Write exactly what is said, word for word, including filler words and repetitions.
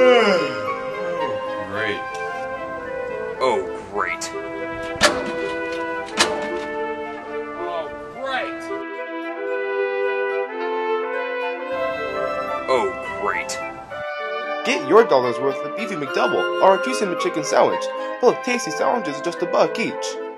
Oh, great. Oh, great. Oh, great. Get your dollar's worth of beefy McDouble or a juicy McChicken sandwich. Both tasty sandwiches are just a buck each.